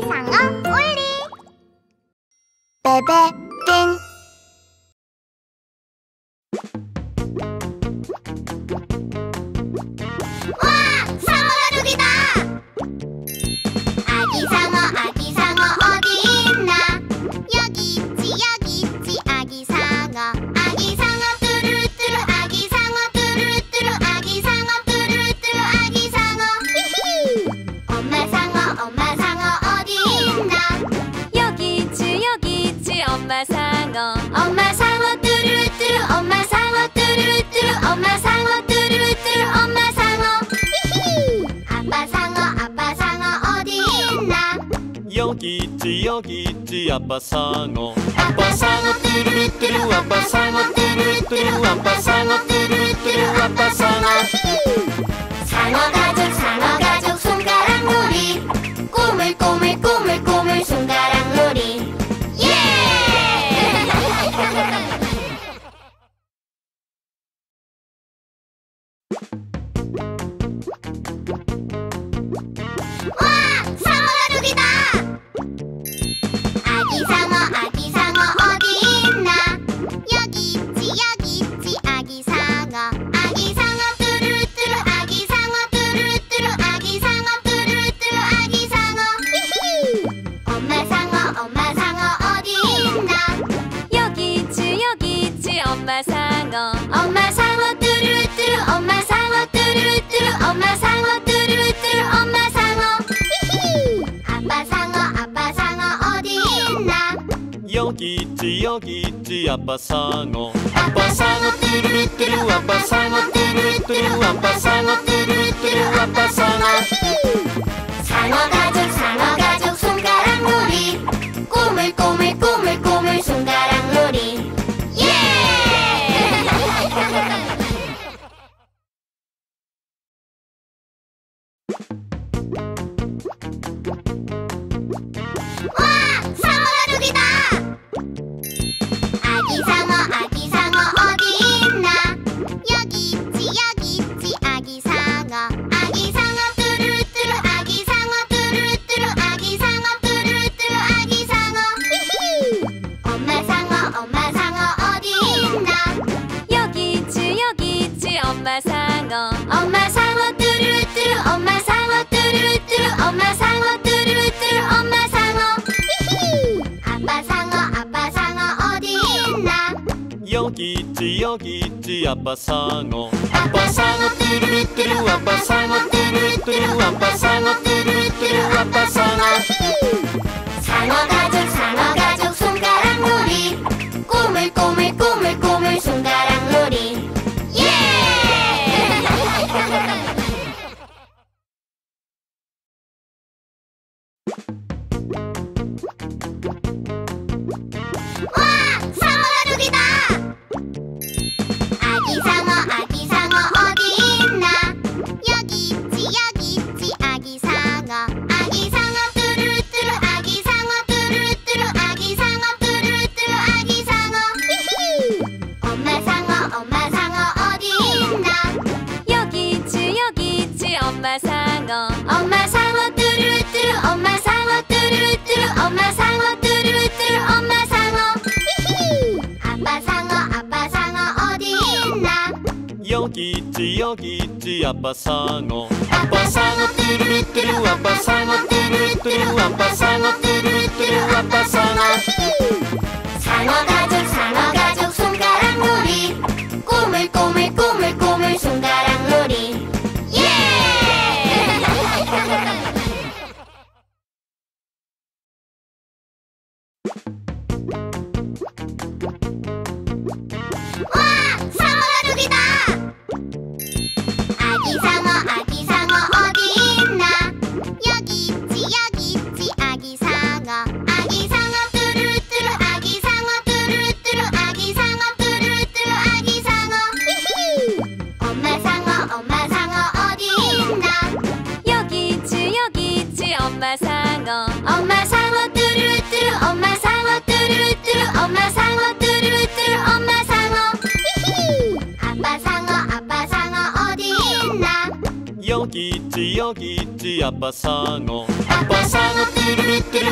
상어 올리. 베베 띵. 와! 상어 가족이다! 아기 상어 어디 있나? 여기 있지 아기 상어. 아기 상어 뚜루뚜루 아기 상어 뚜루뚜루 아기 상어 뚜루뚜루 아기 상어. 히히. 엄마 상어 어디 있나? 여기 있지 엄마 상어. 엄마 상어 뚜루뚜루 엄마 상어 뚜루뚜루 엄마 상어 뚜루뚜루 엄마 상어. 히히. 아빠 상어 어디 있나? 여기 있지 아빠 상어. 아빠 상어 뚜루뚜루 아빠 상어 뚜루뚜루 아빠 상어 뚜루뚜루 아빠 상어. 상어 가족 손가락 놀이. 꼬물꼬물 손가락 놀이. 예! 와! 상어 가족이다! 아기 상어 어디 있나? 여기 있지 아기 상어. 아기 상어 뚜루뚜루 아기 상어 뚜루뚜루 아기 상어 뚜루뚜루 아기 상어. 히히. 엄마 상어 어디 있나? 여기 있지 엄마 상어. 엄마 상어 뚜루뚜루 엄마 상어 뚜루뚜루 엄마 상어 뚜루뚜루 엄마 상어. 히히. 아빠 상어 어디 있나? 여기 있지 아빠 상어. 아빠 상어 뚜루뚜루 아빠 상어 뚜루뚜루 아빠 상어 뚜루뚜루 아빠 상어. 상어 가족 손가락 놀이. 꼬물꼬물 손가락 놀이. 예! 와! 상어 가족이다! 아기 상어 어디 있나? 여기 있지 아기 상어. 아기 상어 뚜루뚜루 아기 상어 뚜루뚜루 아기 상어 뚜루뚜루 아기 상어. 히히. 엄마 상어 어디 있나? 여기 있지 엄마 상어. 엄마 상어 뚜루뚜루 엄마 상어 뚜루뚜루 엄마 상어 뚜루뚜루 엄마 상어. 히히. 아빠 상어 어디 있나? 여기 있지 아빠 상어. 아빠 상어 뚜루뚜루 아빠 상어 뚜루뚜루 아빠 상어 뚜루뚜루 아빠 상어. 상어 가족 손가락 놀이. 꼬물꼬물 손가락 놀이. 예! 와! 상어 가족이다! 아기 상어 어디 있나? 여기 있지 아기 상어. 아기 상어 뚜루뚜루 아기 상어 뚜루뚜루 아기 상어 뚜루뚜루 아기 상어. 히히. 엄마 상어 어디 있나? 여기 있지 엄마 상어. 엄마 상어 뚜루뚜루 엄마 상어 뚜루뚜루 엄마 상어 뚜루뚜루 엄마 상어. 히히. 아빠 상어 어디 있나? 여기 있지 아빠 상어. 아빠 상어 뚜루뚜루 아빠 상어 뚜루뚜루 아빠 상어 뚜루뚜루 아빠 상어. 상어 가족 손가락 놀이. 꼬물꼬물 손가락 놀이. 예! 와! 상어 가족이다! 아기 상어 어디 있나? 여기 있지 아기 상어. 아기 상어 뚜루뚜루 아기 상어 뚜루뚜루 아기 상어 뚜루뚜루 아기 상어. 히히. 엄마 상어 어디 있나? 여기 있지 엄마 상어. 엄마 상어 뚜루뚜루 엄마 상어 뚜루뚜루 엄마 상어 뚜루뚜루 엄마 상어. 히히. 아빠 상어 어디 있나? 여기 있지 아빠 상어. 아빠 상어 뚜루뚜루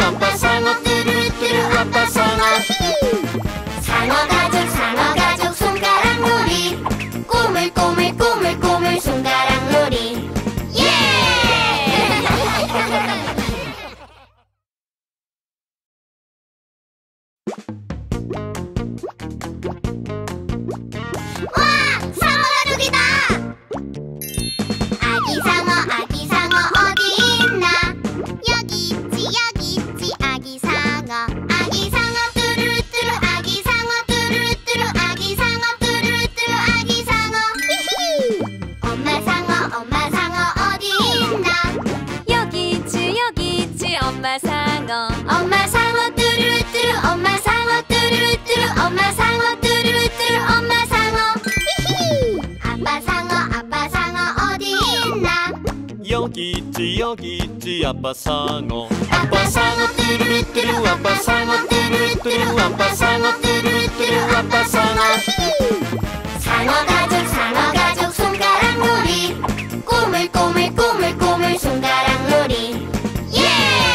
아빠 상어 뚜루뚜루 아빠 상어. 상어 가족 손가락 놀이. 꼬물꼬물 손가락 놀이. 예! 와! 상어 가족이다! 아기 상어 어디 있나? 여기 있지 아기 상어. 아기 상어 뚜루뚜루 아기 상어 뚜루뚜루 아기 상어 뚜루뚜루 아기 상어. 히히! 엄마 상어 어디 있나? 여기 있지 엄마 상어. 엄마 상어 뚜루뚜루 엄마 상어 뚜루뚜루 엄마 상어 뚜루뚜루 엄마 상어. 히히! 아빠 상어 어디 있나? 여기 있지 아빠 상어. 아빠 상어 뚜루뚜루 아빠 상어 뚜루뚜루 아빠 상어 뚜루뚜루 아빠 상어. 상어 가족 손가락 놀이. 꼬물꼬물 손가락 놀이. 예!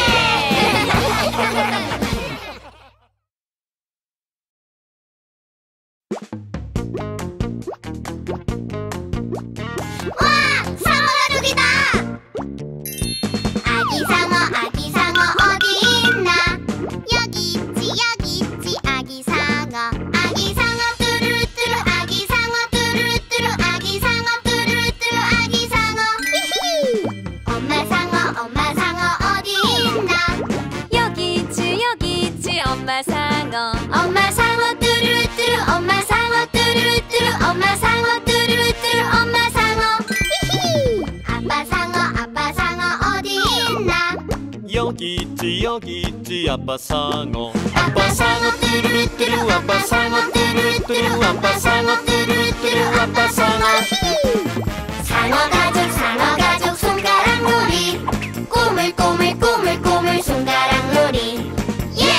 와! 상어 가족이다! 아기 상어 어디 있나? 여기 있지 아기 상어. 아기 상어 뚜루뚜루 아기 상어 뚜루뚜루 아기 상어 뚜루뚜루 아기 상어. 히히! 엄마 상어 어디 있나? 여기 있지 엄마 상어. 엄마 상어 뚜루뚜루 엄마 상어 뚜루뚜루 엄마 상어 뚜루뚜루 엄마 상어. 히히! 아빠 상어 어디 있나? 여기 있지 아빠 상어. 아빠 상어 뚜루뚜루 아빠 상어 뚜루뚜루 아빠 상어 뚜루뚜루 아빠 상어. 상어 가족 손가락 놀이. 꼬물꼬물 손가락 놀이. 예!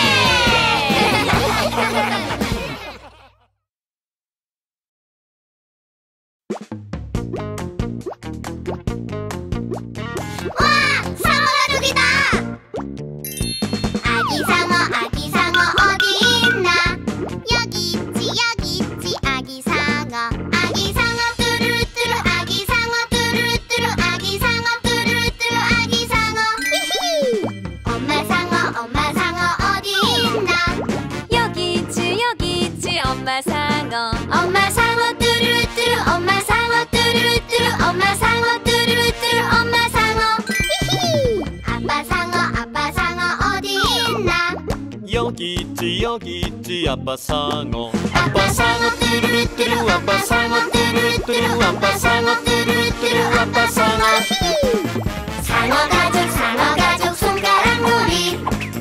와! 상어 가족이다! 아기 상어 어디 있나? 여기 있지 아기 상어. 아기 상어 뚜루뚜루 아기 상어 뚜루뚜루 아기 상어 뚜루뚜루 아기 상어. 히히! 엄마 상어 어디 있나? 여기 있지 엄마 상어. 엄마 상어 뚜루뚜루 엄마 상어 뚜루뚜루 엄마 상어 뚜루뚜루 엄마 상어. 히히! 아빠 상어 어디 있나? 여기 있지 아빠 상어. 아빠 상어 뚜루뚜루 아빠 상어 뚜루뚜루 아빠 상어 뚜루뚜루 아빠 상어. 상어 가족 손가락 놀이.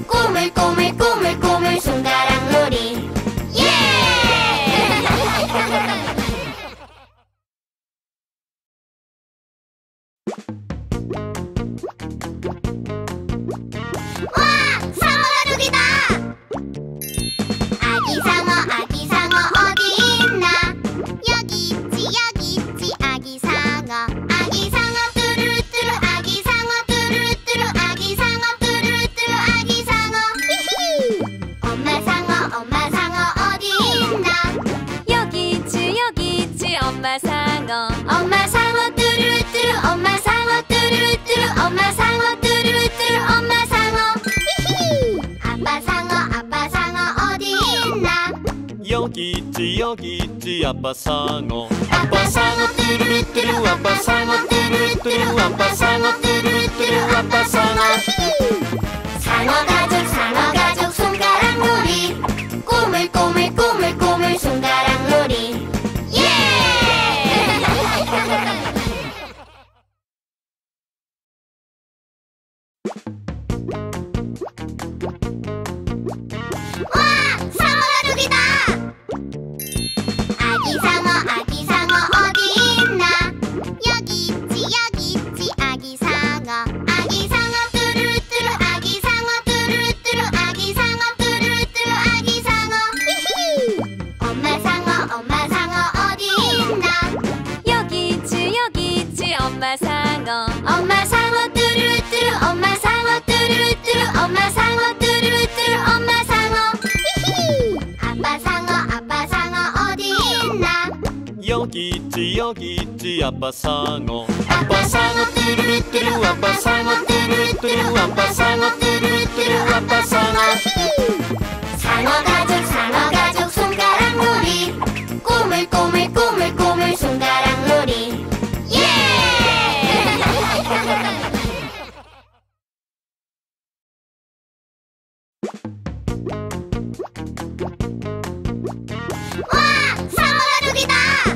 꼬물꼬물 손가락 놀이. 예! 와! 상어 가족이다! 아기 상어 어디 있나? 여기 있지 아기 상어. 아기 상어 뚜루뚜루 아기 상어 뚜루뚜루 아기 상어 뚜루뚜루 아기 상어. 히히! 엄마 상어 어디 있나? 여기 있지 엄마 상어. 엄마 상어 뚜루뚜루 엄마 상어 뚜루뚜루 엄마 상어 뚜루뚜루 엄마 상어. 히히! 아빠 상어 어디 있나? 여기 있지 아빠 상어. 아빠 상어 뚜루뚜루 아빠 상어 뚜루뚜루 아빠 상어 뚜루뚜루 아빠 상어. 상어 가족 손가락 놀이. 꼬물꼬물 손가락 놀이. 예! 와! 상어 가족이다! 아기 상어 어디 있나? 여기 있지 아기 상어. 여기 있지 아빠 상어. 아빠 상어 뚜루루뚜루 아빠 상어 뚜루루뚜루 아빠 상어 뚜루루뚜루 아빠 상어. 상어 가족 손가락 놀이 꼬물꼬물 손가락 놀이. 예! 와! 상어 가족이다!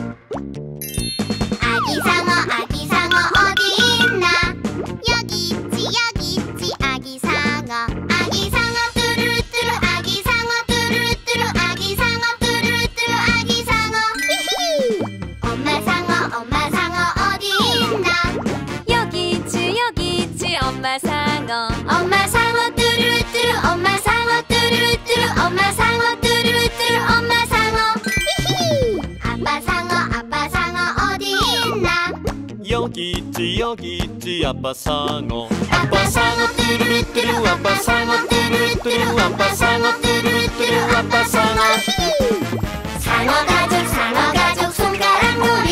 아기 상어 어디 있나? 여기 있지 아기 상어. 아기 상어 뚜루루뚜루 아기 상어 뚜루루뚜루 아기 상어 뚜루루뚜루 아기 상어. 히히! 엄마 상어 어디 있나? 여기 있지 엄마 상어. 엄마 상어 뚜루루뚜루 엄마 상어 뚜루루뚜루 엄마 상어 뚜루루뚜루 엄마 상어. 히히! 아빠 상어 어디 있나? 여기 있지 아빠 상어. 아빠 상어 뚜루루뚜루 아빠 상어 뚜루루뚜루 아빠 상어 뚜루루뚜루 아빠 상어. 상어 가족 손가락 놀이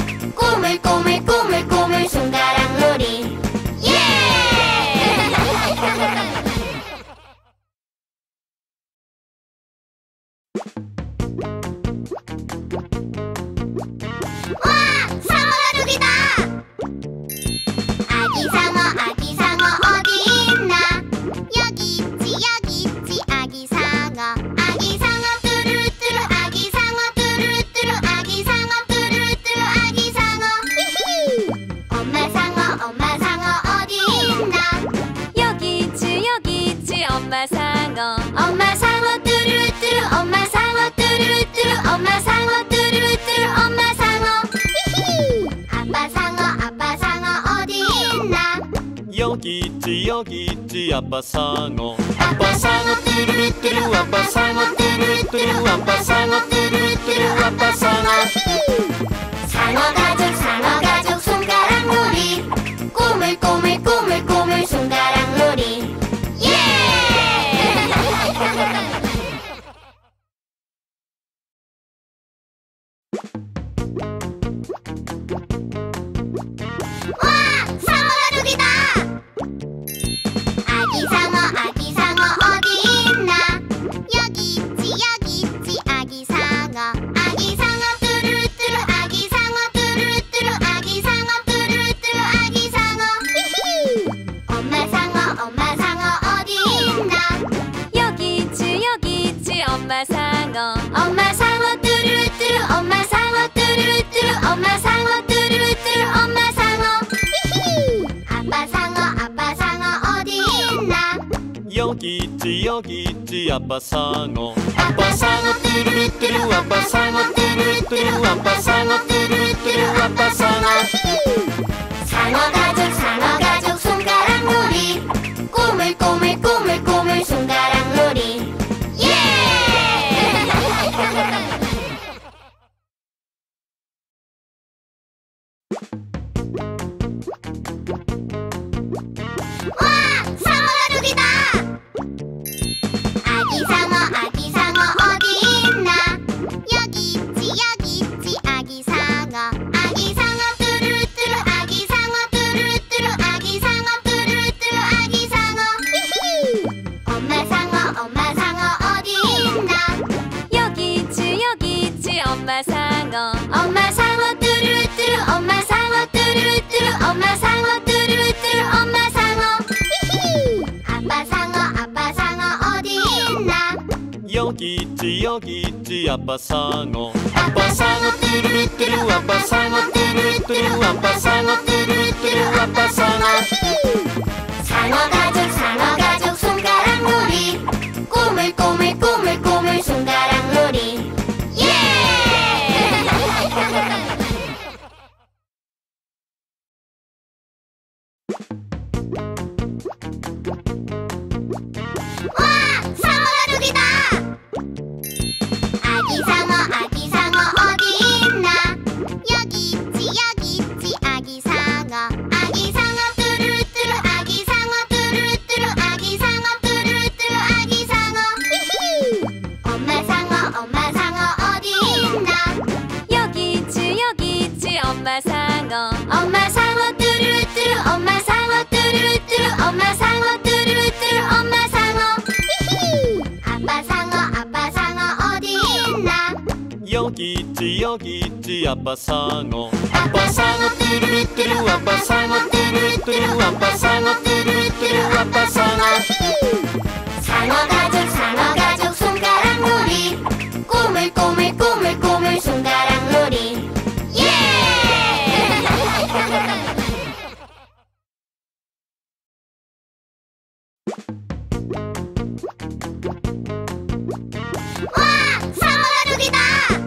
꼬물꼬물 손가락 놀이. 예! 와! 상어 가족이다! 아기 상어 어디 있나? 여기 있지 아기 상어. 아기 상어 뚜루루뚜루 아기 상어 뚜루루뚜루 아기 상어 뚜루루뚜루 아기 상어. 히히! 엄마 상어 어디 있나? 여기 있지 엄마 상어. 엄마 상어 뚜루루뚜루 엄마 상어 뚜루루뚜루 엄마 상어 뚜루루뚜루 엄마 상어. 히히! 아빠 상어 어디 있나? 여기 있지 아빠 상어. 아빠 상어 뚜루루뚜루 아빠 상어 뚜루루뚜루 아빠 상어 뚜루루뚜루 아빠 상어. 상어 가족 손가락 놀이 꼬물꼬물 손가락 놀이. 예! 와! 상어 가족이다! 아기 상어 어디 있나? 여기 있지 아기 상어. 아기 상어 뚜루루뚜루 아기 상어 뚜루루뚜루 아기 상어 뚜루루뚜루 아기 상어. 히히! 엄마 상어 어디 있나? 여기 있지 엄마 상어. 엄마 상어 뚜루루뚜루 엄마 상어 뚜루루뚜루 엄마 상어 뚜루루뚜루 엄마 상어. 히히! 아빠 상어 어디 있나? 여기 있지 아빠 상어. 아빠 상어 뚜루루뚜루 아빠 상어 뚜루루뚜루 아빠 상어 뚜루루뚜루 아빠 상어. 상어 가족 손가락 놀이 꼬물꼬물 손가락 놀이. 예! 와! 상어 가족이다! 아기 상어 어디 있나? 여기 있지 아기 상어. 아기 상어 뚜루루뚜루 아기 상어 뚜루루뚜루 아기 상어 뚜루루뚜루 아기 상어. 히히! 엄마 상어 어디 있나? 여기 있지 엄마 상어. 엄마 상어 뚜루루뚜루 엄마 상어 뚜루루뚜루 엄마 상어 뚜루루뚜루 엄마 상어. 히히! 아빠 상어 어디 있나? 여기 있지 아빠 상어. 아빠 상어 뚜루루뚜루 아빠 상어 뚜루루뚜루 아빠 상어 뚜루루뚜루 아빠 상어. 상어 가족 손가락 놀이 꼬물꼬물 손가락 놀이. 예! 와! 상어 가족이다! 아기 상어 어디 있나? 여기 있지 아기 상어. 아기 상어 뚜루루뚜루 아기 여기 있지 아빠 상어. 아빠 상어 뚜루루뚜루 아빠 상어 뚜루루뚜루 아빠 상어 뚜루루뚜루 아빠 상어. 상어 가족 손가락 놀이. 꼬물꼬물 손가락 놀이. 예! 와! 상어 가족이다!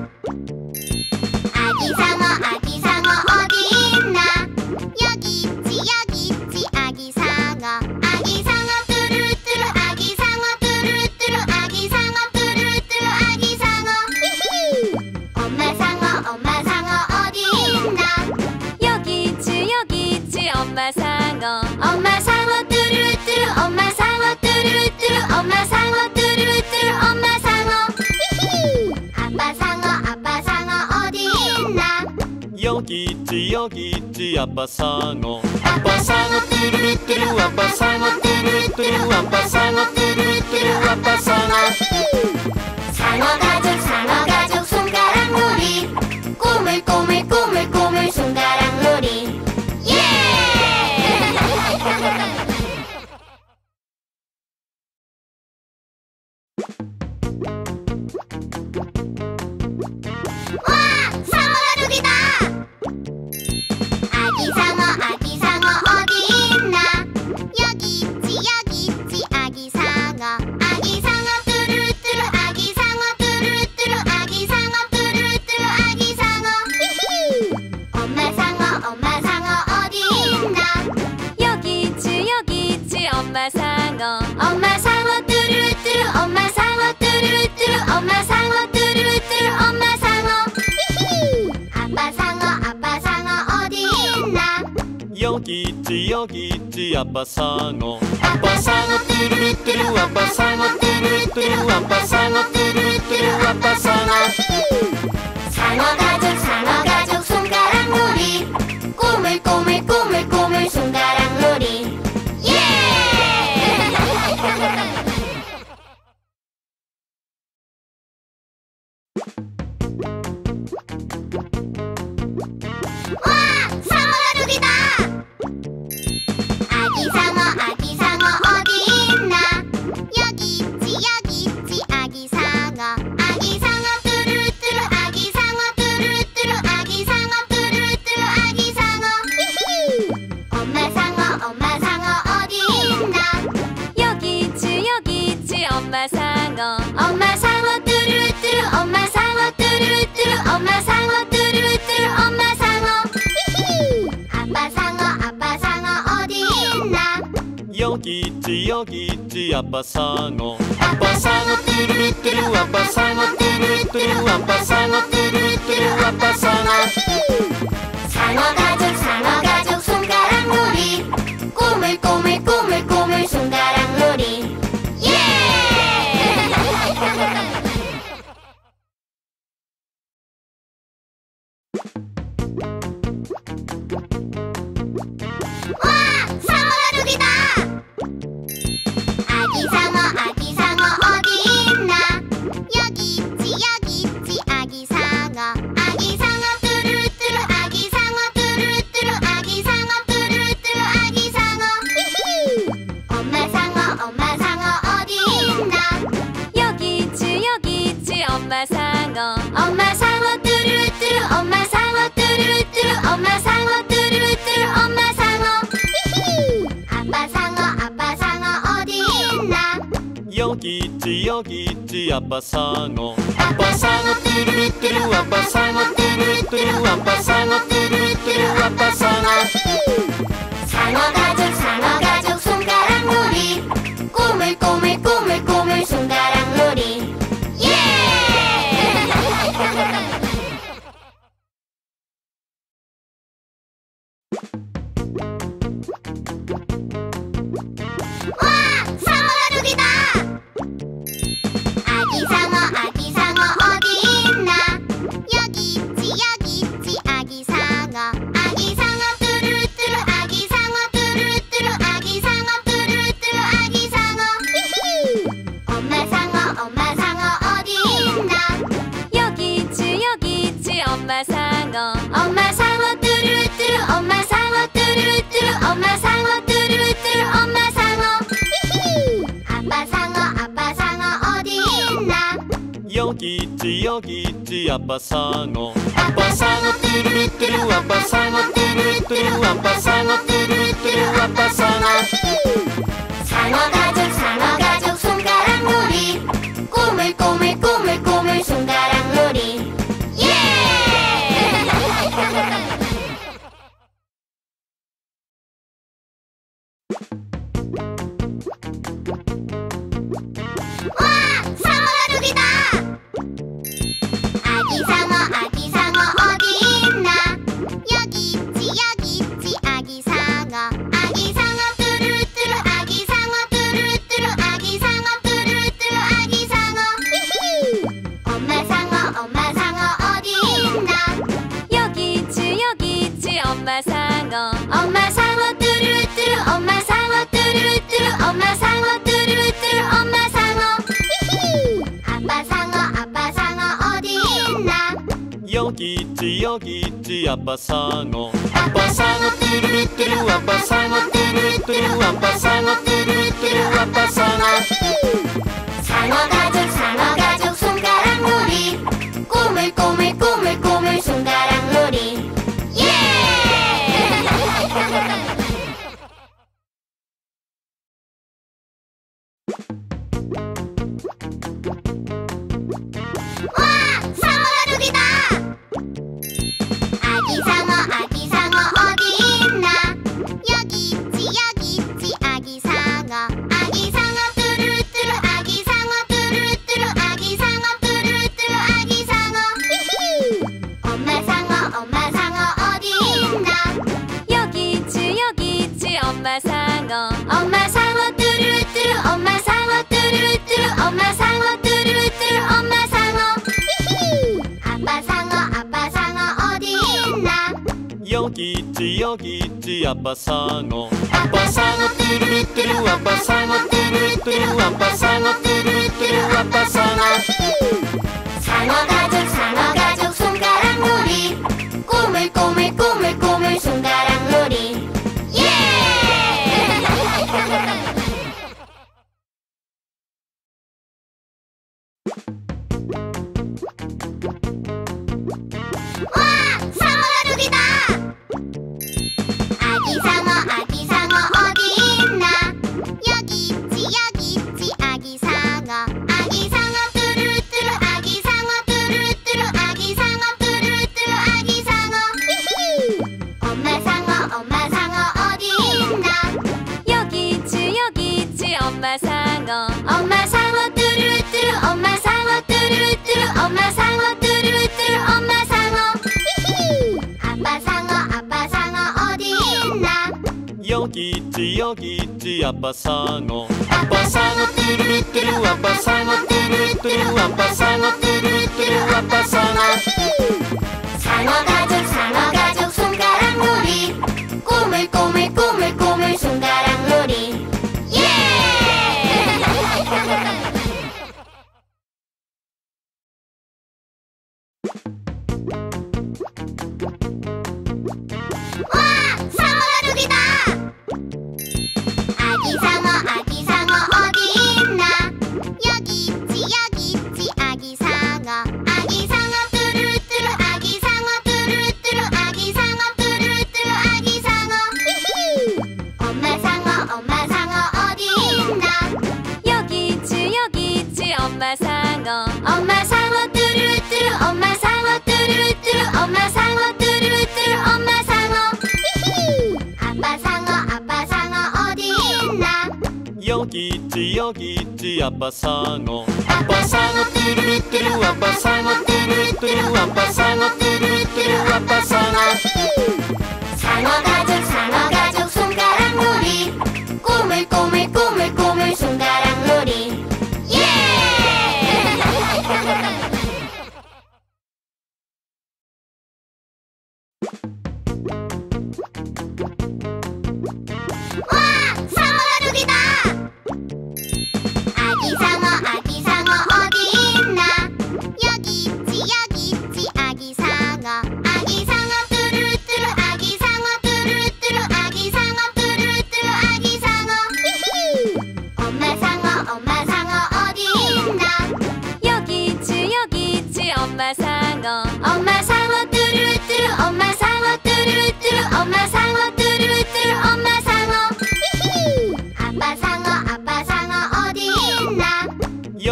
아기 상어 어디 있나? 여기 있지 아기 상어. 아기 상어 뚜루루뚜루 아기 상어 뚜루루뚜루 아기 상어 뚜루루뚜루 아기 상어. 히히! 엄마 상어 어디 있나? 여기 있지 엄마 상어. 엄마 상어 뚜루루뚜루 엄마 상어 뚜루루뚜루 엄마 상어 뚜루루뚜루 엄마 상어. 히히! 아빠 상어 어디 있나? 여기 있지 아빠 상어. 아빠 상어 뚜루루뚜루 아빠 상어 뚜루루뚜루 아빠 상어 뚜루루뚜루 아빠 상어. 상어 가족 손가락 놀이. 꼬물꼬물 손가락 놀이. 예! 와! 상어 가족이다! 아기 상어 어디 있나? 여기 있지 아기 상어. 아기 상어 뚜루루뚜루 아기 상어 뚜루루뚜루 아기 상어 뚜루루뚜루 아기 상어. 히히! 엄마 상어 어디 있나? 여기 있지 엄마 상어. 엄마 상어 뚜루루뚜루 엄마 상어 뚜루루뚜루 엄마 상어 뚜루루뚜루 엄마 상어. 히히! 아빠 상어 어디 있나? 여기 있지 아빠 상어. 아빠 상어 뚜루루뚜루 아빠 상어 뚜루루뚜루 아빠 상어 뚜루루뚜루 아빠 상어. 상어 가족 손가락 놀이. 꼬물꼬물 손가락 놀이. 예! 와! 상어 가족이다! 아기 상어 어디 있나? 여기 있지 아기 상어. 아기 상어 뚜루루뚜루 아기 상어 뚜루루뚜루 아기 상어 뚜루루뚜루 아기 상어. 히히! 엄마 상어 어디 있나? 여기 있지 엄마 상어. 엄마 상어 뚜루루뚜루 엄마 상어 뚜루루뚜루 엄마 상어 뚜루루뚜루 엄마 상어. 히히! 아빠 상어 어디 있나? 여기 있지 아빠 상어. 아빠 상어 뚜루루뚜루 아빠 상어 뚜루루뚜루 아빠 상어 뚜루루뚜루 아빠 상어. 상어 가족 손가락 놀이. 꼬물꼬물 손가락 놀이. 예! 와! 상어 가족이다! 아기 상어 어디 있나? 여기 있지 아기 상어. 아기 상어 뚜루루뚜루 아기 상어 뚜루루뚜루 아기 상어 뚜루루뚜루 아기 상어. 히히! 엄마 상어 어디 있나? 여기 있지 엄마 상어. 엄마 상어 뚜루루뚜루 엄마 상어 뚜루루뚜루 엄마 상어 뚜루루뚜루 엄마 상어. 히히! 아빠 상어 어디 있나? 여기 있지 아빠 상어. 아빠 상어 뚜루루뚜루 아빠 상어 뚜루루뚜루 아빠 상어 뚜루루뚜루 아빠 상어. 상어 가족 손가락 놀이. 꼬물꼬물 손가락 놀이. 예! 와! 상어 가족이다! 아기 상어 어디 있나? 여기 있지 아기 상어. 아기 상어 뚜루루뚜루 아기 상어 뚜루루뚜루 아기 여기 있지 아빠 상어. 아빠 상어 뚜루루뚜루 아빠 상어 뚜루루뚜루 아빠 상어 뚜루루뚜루 아빠 상어. 상어 가족 손가락 놀이 꼬물꼬물 손가락 놀이. 예! 와! 상어 가족이다! 아기 상어 어디 있나? 여기 있지 아기 상어. 아기 상어 뚜루루뚜루 아기 상어 뚜루루뚜루 아기 상어 뚜루루뚜루 아기 상어. 히히! 엄마 상어 어디 있나? 여기 있지 엄마 상어. 엄마 상어 뚜루루뚜루 엄마 상어 뚜루루뚜루 엄마 상어 뚜루루뚜루 엄마 상어. 히히! 아빠 상어 어디 있나? 여기 있지 아빠 상어. 아빠 상어 뚜루루뚜루 아빠 상어 뚜루루뚜루 아빠 상어 뚜루루뚜루 아빠 상어. 상어 가족 손가락 놀이 꼬물꼬물 손가락 놀이. 예! 와! 상어 가족이다! 아기 상어 어디 있나? 여기 있지 아기 상어. 아기 상어 뚜루루뚜루 아기 상어 뚜루루뚜루 아기 상어 뚜루루뚜루 아기 상어. 히히! 엄마 상어 어디 있나? 여기 있지 엄마 상어. 엄마 상어 뚜루루뚜루 엄마 상어 뚜루루뚜루 엄마 상어 뚜루루뚜루 엄마 상어. 히히! 아빠 상어 어디 있나? 여기 있지 아빠 상어. 아빠 상어 뚜루루뚜루 아빠 상어 뚜루루뚜루 아빠 상어 뚜루루뚜루 아빠 상어. 상어 가족 손가락 놀이 꼬물꼬물 손가락 놀이. 예! 와! 상어 가족이다! 아기 상어 어디 있나? 여기 있지 아기 상어. 아기 상어 뚜루루뚜루 아기 상어 뚜루루뚜루 아기 상어 뚜루루뚜루 아기 상어. 히히! 엄마 상어 어디 있나? 여기 있지 엄마 상어. 엄마 상어 뚜루루뚜루 엄마 상어 뚜루루뚜루 엄마 상어 뚜루루뚜루 엄마 상어. 히히! 아빠 상어 어디 있나? 여기 있지 아빠 상어. 아빠 상어 뚜루루뚜루 아빠 상어 뚜루루뚜루 아빠 상어 뚜루루뚜루 아빠 상어. 상어 가족 손가락 놀이 꼬물꼬물 손가락 놀이. 예! 와! 상어 가족이다! 아기 상어 어디 있나? 여기 있지 아기 상어. 아기 상어 뚜루루뚜루 아기 상어 뚜루루뚜루 아기 상어 뚜루루뚜루 아기 상어. 히히! 엄마 상어 어디 있나? 여기 있지 엄마 상어. 엄마 상어 뚜루루뚜루 엄마 상어 뚜루루뚜루 엄마 상어 뚜루루뚜루 엄마 상어. 히히! 아빠 상어 어디 있나? 여기 있지 아빠 상어. 아빠 상어 뚜루루뚜루 아빠 상어 뚜루루뚜루 아빠 상어 뚜루루뚜루 아빠 상어. 상어 가족 손가락 놀이 꼬물꼬물 손가락 놀이. 예! 와! 상어 가족이다! 아기 상어 어디 있나? 여기 있지 아기 상어. 아기 상어 뚜루루뚜루 아기 상어 뚜루루뚜루 아기 상어 뚜루루뚜루 아기 상어. 히히!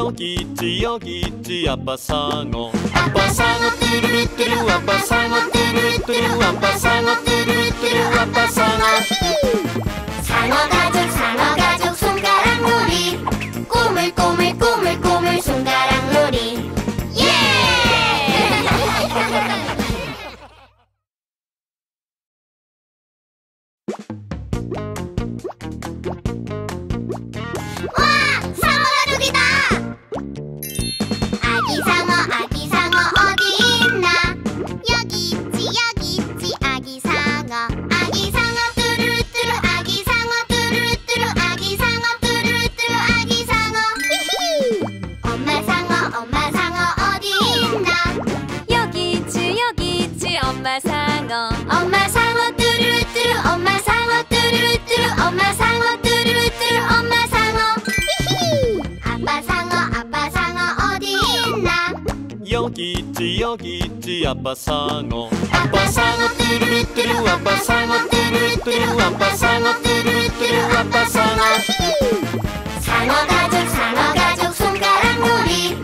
여기 있지 아빠 상어. 아빠 상어 뚜루루뚜루 아빠 상어 뚜루루뚜루 아빠 상어 뚜루루뚜루 아빠 상어. 상어 가족 손가락 놀이. 꼬물꼬물 손가락 놀이. 예! 와! 상어 가족이다! 아기 상어 어디 있나? 여기 있지 아기 상어. 아기 상어 뚜루루뚜루 아기 상어 뚜루루뚜루 아기 상어 뚜루루뚜루 아기 상어. 히히! 엄마 상어 어디 있나? 여기 있지 엄마 상어. 엄마 상어 뚜루루뚜루 엄마 상어 뚜루루뚜루 엄마 상어 뚜루루뚜루 엄마 상어. 히히! 아빠 상어 어디 있나? 여기 있지 아빠 상어. 아빠 상어 뚜루루뚜루 아빠 상어 뚜루루뚜루 아빠 상어 뚜루루뚜루 아빠 상어. 상어 가족 손가락 놀이.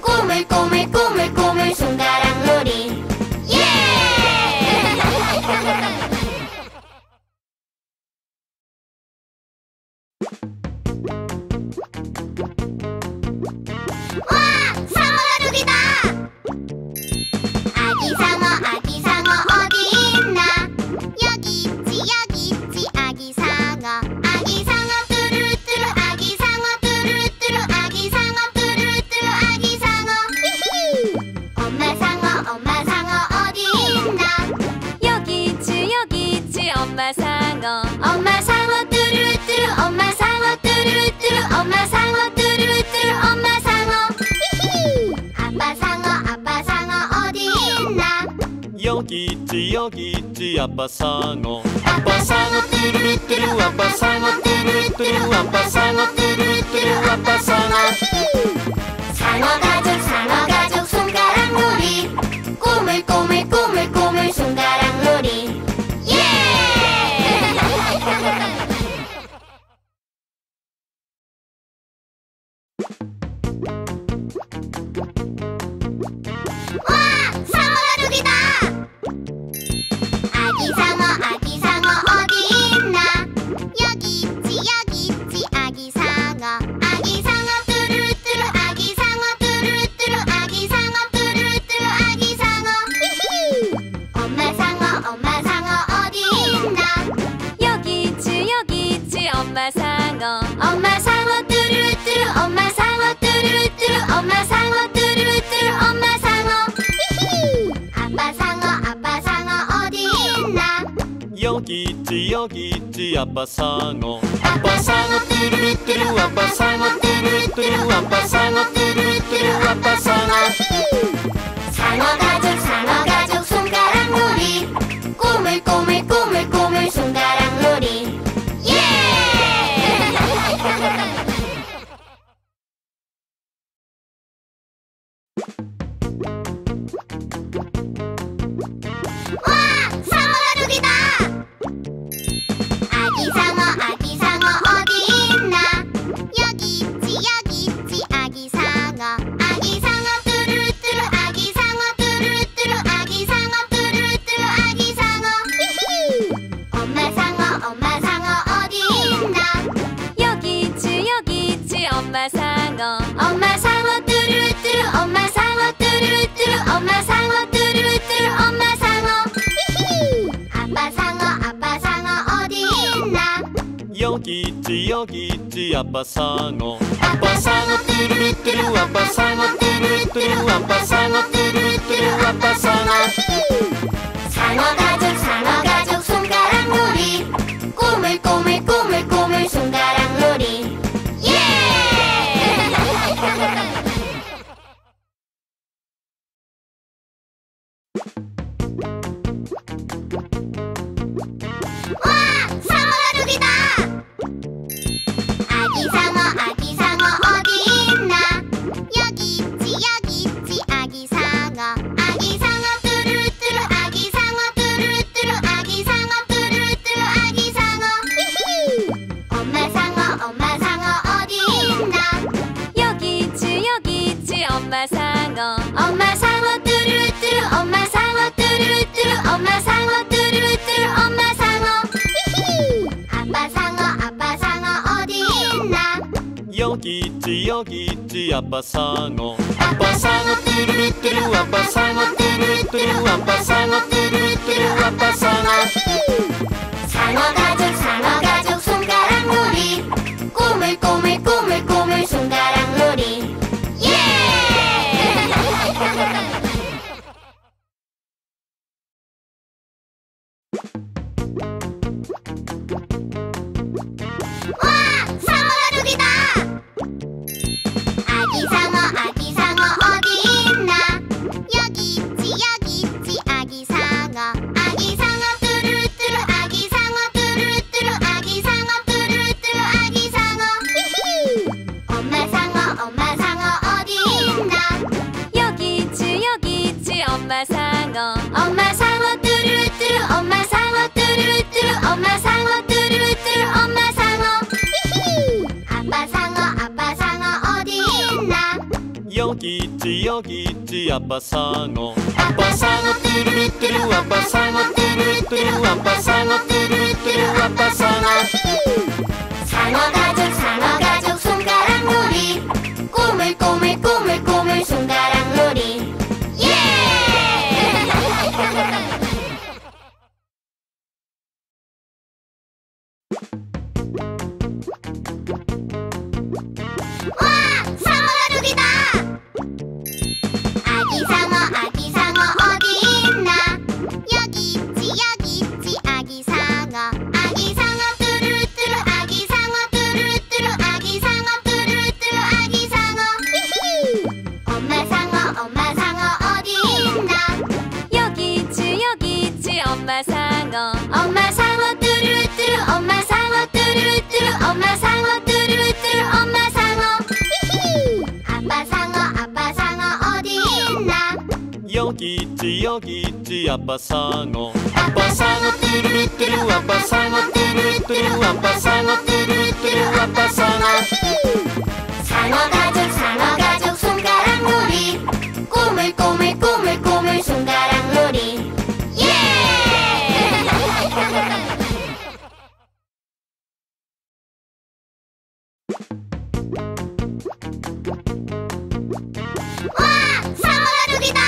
꼬물꼬물 손가락 놀이. 예! 와! 상어 가족이다! 아기 상어 어디 있나? 여기 있지 아기 상어. 아기 상어 뚜루루뚜루 아기 상어 뚜루루뚜루 아기 상어 뚜루루뚜루 아기 상어. 히히! 엄마 상어 어디 있나? 여기 있지 엄마 상어. 엄마 상어 뚜루루뚜루 엄마 상어 뚜루루뚜루 엄마 상어 뚜루루뚜루 엄마 상어. 히히! 아빠 상어 어디 있나? 여기 있지 아빠 상어. 아빠 상어 뚜루루뚜루 아빠 상어 뚜루루뚜루 아빠 상어 뚜루루뚜루 아빠 상어. 상어 가족 손가락 놀이. 꼬물꼬물 손가락 놀이. 예! 와! 상어 가족이다! 아기 상어 어디 있나? 여기 있지 아기 상어. 아기 상어 뚜루루뚜루 아기 상어 뚜루루뚜루 아기 상어 뚜루루뚜루 아기 상어. 히히! 엄마 상어 어디 있나? 여기 있지 엄마 상어. 엄마 상어 뚜루루뚜루 엄마 상어 뚜루루뚜루 엄마 상어 뚜루루뚜루 엄마 상어. 히히! 아빠 상어 어디 있나? 여기 있지 아빠 상어. 아빠 상어 뚜루루뚜루 아빠 상어 뚜루루뚜루 아빠 상어 뚜루루뚜루 아빠 상어. 상어 가족 손가락 놀이. 꼬물꼬물 손가락 놀이. 예! 와! 상어 가족이다! 아기 상어 어디 있나? 여기 있지 아기 상어. 아기 상어 뚜루루뚜루 아기 상어 뚜루루뚜루 아기 상어 뚜루루뚜루 아기 상어. 히히! 엄마 상어 어디 있나? 여기 있지 엄마 상어. 엄마 상어 뚜루루뚜루 엄마 상어 뚜루루뚜루 엄마 상어 뚜루루뚜루 엄마 상어. 히히! 아빠 상어 어디 있나? 여기 있지 아빠 상어. 아빠 상어 뚜루루뚜루 아빠 상어 뚜루루뚜루 아빠 상어 뚜루루뚜루 아빠 상어. 상어 가족 손가락 놀이. 꼬물꼬물 손가락 놀이. 예! 와! 상어 가족이다! 아기 상어 어디 있나? 여기 있지 아기 상어. 아기 상어 뚜루루뚜루 아기 상어 뚜루루뚜루 아기 상어 뚜루루뚜루 아기 상어. 히히! 엄마 상어 어디 있나? 여기 상어 엄마 상어 뚜루뚜루 엄마 상어 뚜루뚜루 엄마 상어 뚜루뚜루 엄마 상어 히히 아빠 상어 어디 있나 여기 있지 아빠 상어 뚜루루뚜루 아빠 상어 뚜루루뚜루 아빠 상어 뚜루루뚜루 아빠 상어 상어 가족 손가락 놀이 꼬물꼬물 손가락 놀이 예! 와! 상어 가족이다! 아기 상어 어디 있나 여기 있지 아기 상어 뚜루뚜루 아기 상어 뚜루뚜루 아기 상어 뚜루뚜루 아기 상어 히히 엄마 상어 어디 있나 여기 있지 엄마 상어 뚜루뚜루 엄마 상어 뚜루뚜루 엄마 상어 뚜루뚜루 엄마 상어 히히 아빠 상어 어디 있나 여기 있지 아빠 상어 뚜루루뚜루 아빠 상어 뚜루루뚜루 아빠 상어 뚜루루뚜루 아빠 상어 상어 가족 손가락 놀이 꼬물꼬물 손가락 놀이 예! 와! 상어 가족이다! 아기 상어 어디 있나 여기 있지 아기 상어 뚜루루뚜루 아기 상어 뚜루루뚜루 아기 상어 뚜루루뚜루 아기 상어 히히 엄마 상어 어디 있나 여기 있지 엄마 상어 뚜루루뚜루 엄마 상어 뚜루루뚜루 엄마 상어 뚜루루뚜루 엄마 상어 히히 아빠 상어 어디 있나 여기 있지 아빠 상어 뚜루루뚜루 아빠 상어 뚜루루뚜루 아빠 상어 뚜루루뚜루 아빠 상어 상어 가족 손가락 놀이 꼬물꼬물 손가락 놀이 예! 와! 상어 가족이다!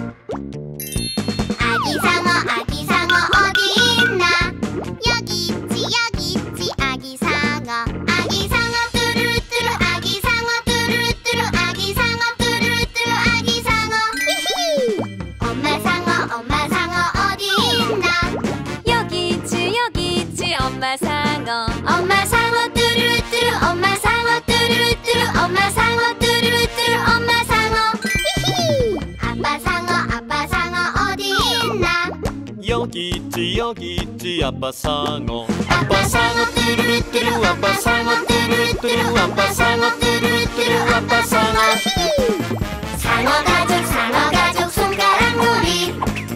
아기 상어 어디 있나 여기 있지 아기 상어 뚜루루뚜루 아기 상어 뚜루루뚜루 아기 상어 뚜루루뚜루 아기 상어 히히 엄마 상어 어디 있나 여기 있지 엄마 상어 뚜루루뚜루 엄마 상어 뚜루루뚜루 엄마 상어 뚜루루뚜루 엄마 상어 히히 아빠 상어 어디 있나 여기 있지 아빠 상어 뚜루루뚜루 아빠 상어 뚜루루뚜루 아빠 상어 뚜루루뚜루 아빠 상어 상어 가족 손가락 놀이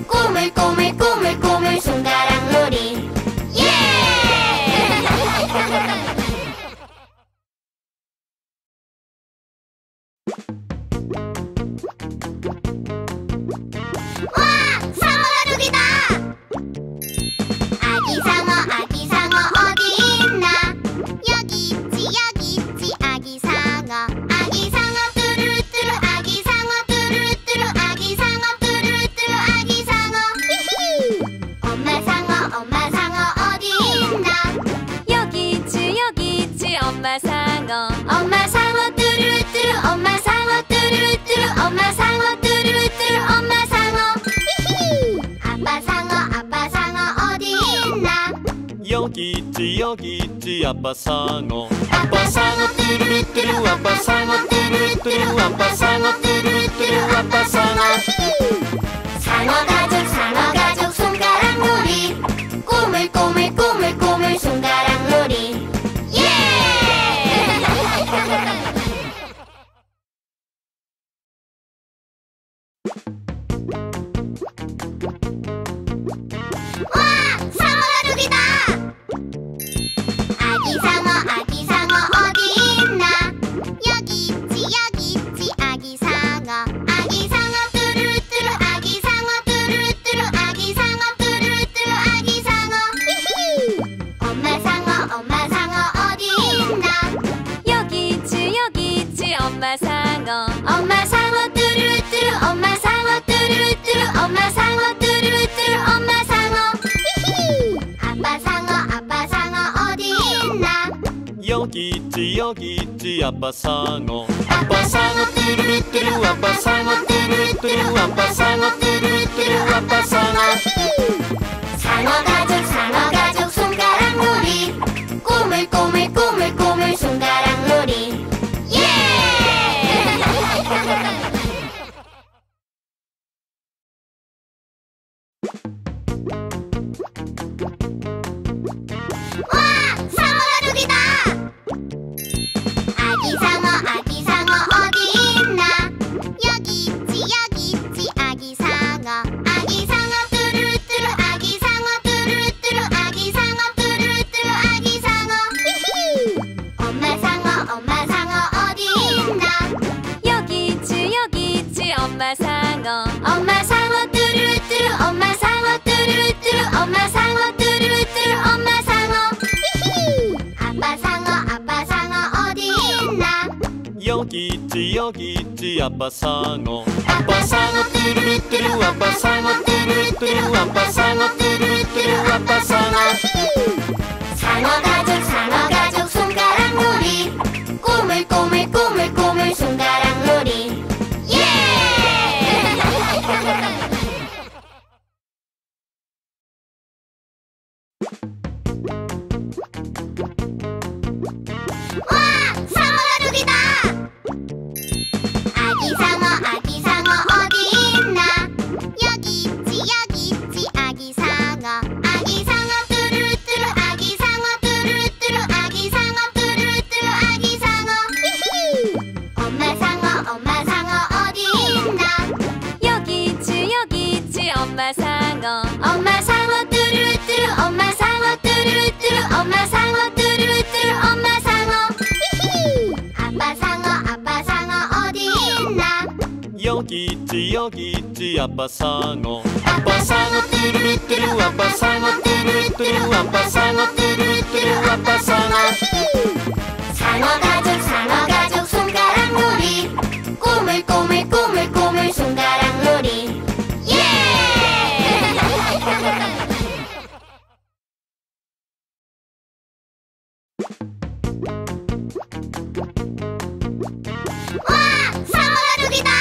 꼬물꼬물 손가락 놀이 예! 와! 상어 가족이다! 아기 상어 어디 있나 여기 있지 아기 상어 뚜루루뚜루 아기 상어 뚜루루뚜루 아기 상어 뚜루루뚜루 아기 상어 히히 엄마 상어 어디 있나 여기 있지 엄마 상어 뚜루루뚜루 엄마 상어 뚜루루뚜루 엄마 상어 뚜루루뚜루 엄마 상어 히히 아빠 상어 어디 있나 여기 있지 아빠 상어 뚜루루뚜루 아빠 상어 뚜루루뚜루 아빠 상어 뚜루루뚜루 아빠 상어 상어 가족 손가락 놀이 꼬물꼬물 손가락 놀이 예! 와! 상어 가족이다! 아기 상어 어디 있나 여기 있지 아기 상어 있지 엄마 상어. 엄마 상어 뚜루뚜루 엄마 상어 뚜루뚜루 엄마 상어 뚜루뚜루 엄마 상어 히히 아빠 상어 어디 있나 여기 있지 아빠 상어. 아빠 상어 뚜루뚜루 아빠 상어 뚜루뚜루 아빠 상어 뚜루뚜루 아빠 상어. 상어 가족 손가락 놀이 꼬물꼬물 손가락 놀이 예! 와! 상어 가족이다! 아기 상어 어디 있나? 여기 있지 아기 상어. 아기 상어 뚜루뚜루 아기 상어 뚜루뚜루 아기 상어 뚜루뚜루 아기 상어 히히 엄마 상어 어디 있나? 여기 있지 엄마 상어. 엄마 상어 뚜루뚜루 엄마 상어 뚜루뚜루 엄마 상어 뚜루뚜루 엄마 상어 히히 아빠 상어 어디 있나? 여기 있지 아빠 상어. 아빠 상어 뚜루뚜루 아빠 상어 뚜루뚜루 아빠 상어 뚜루뚜루 아빠 상어. 상어 가족 손가락 놀이 꼬물꼬물 손가락 놀이 예! 와! 상어 가족이다! 아기 상어 어디 있나? 여기 있지 아기 상어. 아기 상어 뚜루뚜루 아기 상어 뚜루뚜루 아기 상어 뚜루뚜루 아기 상어 히히 엄마 상어 어디 있나? 여기 있지 엄마 상어. 엄마 상어 뚜루뚜루 엄마 상어 뚜루뚜루 엄마 상어 뚜루뚜루 엄마 상어 히히 아빠 상어 어디 있나? 여기 있지 아빠 상어. 아빠 상어 뚜루뚜루 아빠 상어 뚜루뚜루 아빠 상어 뚜루뚜루 아빠 상어. 상어 가족 손가락 놀이 꼬물꼬물 손가락 놀이 예! 와! 상어 가족이다!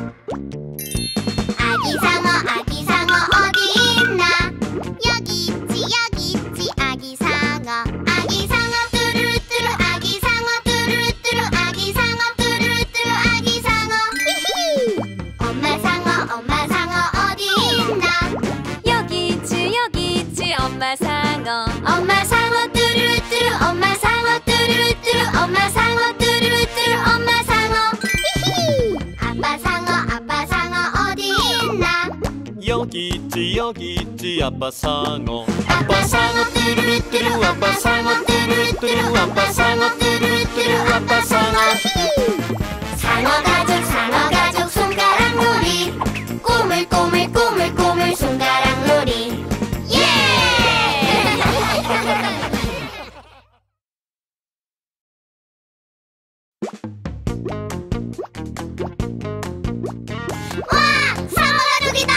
아기 상어 어디 있나? 여기 있지 아기 상어. 아기 상어 뚜루뚜루 아기 상어 뚜루뚜루 아기 상어 뚜루뚜루 아기 상어 히히 엄마 상어 어디 있나? 여기 있지 엄마 상어. 엄마 상어 뚜루뚜루 엄마 상어 뚜루뚜루 엄마 상어 뚜루뚜루 엄마 상어 히히 아빠 상어 어디 있나? 여기 있지 아빠 상어. 아빠 상어 뚜루뚜루 아빠 상어 뚜루뚜루 아빠 상어 뚜루뚜루 아빠 상어. 상어 가족 손가락 놀이 꼬물꼬물 손가락 놀이 예! 와! 상어 가족이다!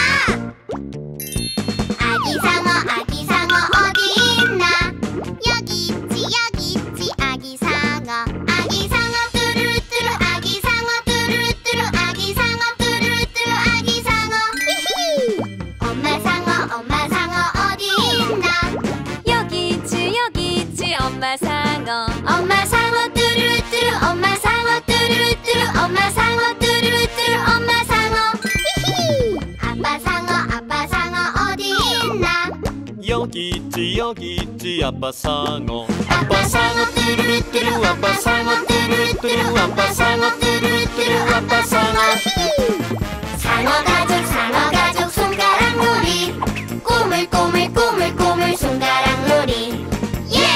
아기 상어 어디 있나? 여기 있지 아기 상어. 아기 상어 뚜루뚜루 아기 상어 뚜루뚜루 아기 상어 뚜루뚜루 아기 상어 히히 엄마 상어 어디 있나? 여기 있지 엄마 상어. 엄마 상어 뚜루뚜루 엄마 상어 뚜루뚜루 엄마 상어 뚜루뚜루 엄마 상어 히히 아빠 상어 어디 있나? 여기 있지 아빠 상어. 아빠 상어 뚜루뚜루 아빠 상어 뚜루뚜루 아빠 상어 뚜루뚜루 아빠 상어. 상어 가족 손가락 놀이 꼬물꼬물 손가락 놀이 예!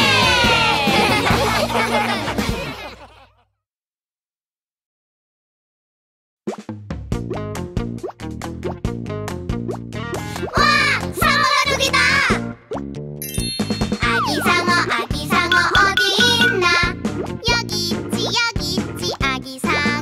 와! 상어 가족이다! 아기 상어 어디 있나? 여기 있지 아기 상어.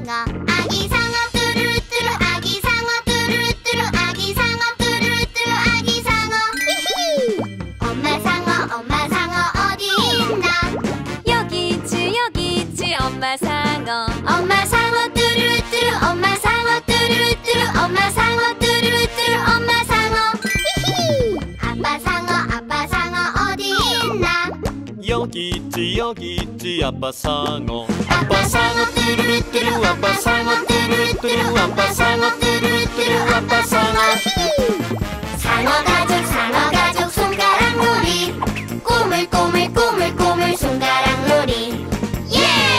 엄마 상어 엄마 상어 뚜루뚜루 엄마 상어 뚜루뚜루 엄마 상어 뚜루뚜루 엄마 상어 히히 아빠 상어 어디 있나 여기 있지 아빠 상어 뚜루루뚜루 아빠 상어 뚜루루뚜루 아빠 상어 뚜루루뚜루 아빠 상어 상어 가족 손가락 놀이 꼬물꼬물 손가락 놀이 예!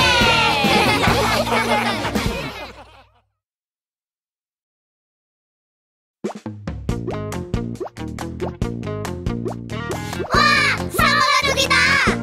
와! 상어 가족이다!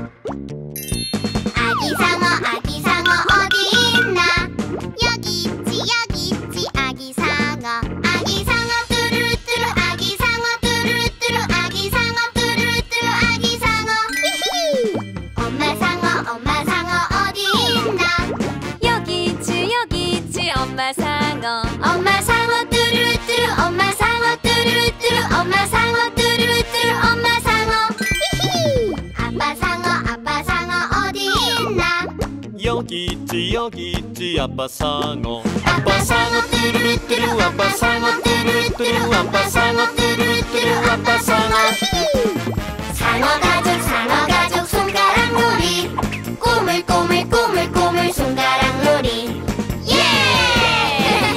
아기 상어 어디 있나 여기 있지 아기 상어 뚜루뚜루 아기 상어 뚜루뚜루 아기 상어 뚜루뚜루 아기 상어 히히 엄마 상어 어디 있나 여기 있지 엄마 상어 엄마 상어 뚜루뚜루 엄마 상어 뚜루뚜루 엄마 상어 뚜루뚜루 엄마 상어 히히 아빠 상어 어디 있나 여기 있지 아빠 상어 뚜루루뚜루 아빠 상어 뚜루루뚜루 아빠 상어 뚜루루뚜루 아빠 상어 상어 가족 손가락 놀이 꼬물꼬물 손가락 놀이 예!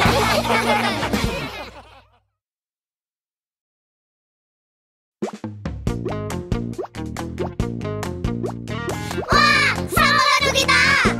와! 상어 가족이다!